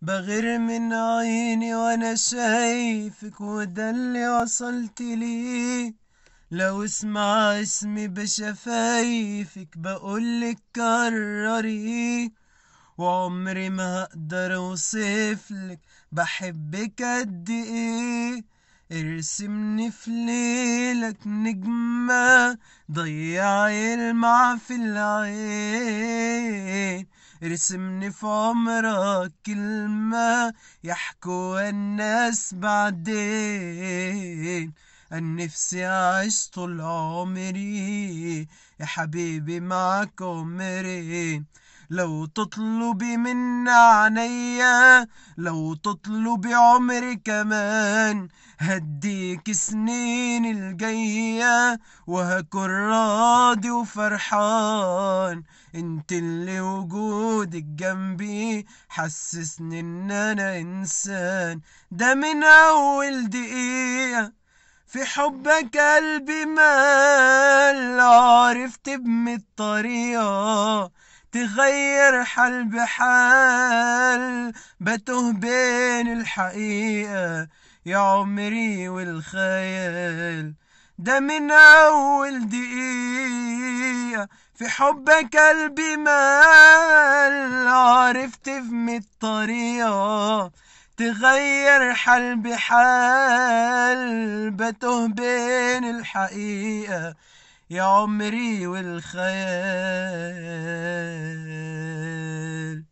بغير من عيني وانا شايفك، وده اللي وصلت ليه. لو اسمع اسمي بشفايفك بقولك كرري، وعمري ما هقدر اوصفلك بحبك قد ايه. ارسمني في ليلك نجمة ضيع يلمع في العين، ارسمني في عمرك كلمة يحكوا الناس بعدين. أنا نفسي أعيش طول عمري يا حبيبي معك عمرين. لو تطلبي من عينيا، لو تطلبي عمري كمان، هديك سنين الجاية وهكون راضي وفرحان. انت اللي وجودك جنبي حسسني ان انا انسان. ده من اول دقيقة في حبك قلبي مال، عرفت بمية طريقة تغير حال بحال. بتوه بين الحقيقة يا عمري والخيال. ده من أول دقيقة في حبك قلبي مال، عرفت بمية طريقة تغير حال بحال. بتوه بين الحقيقة يا عمري والخيال.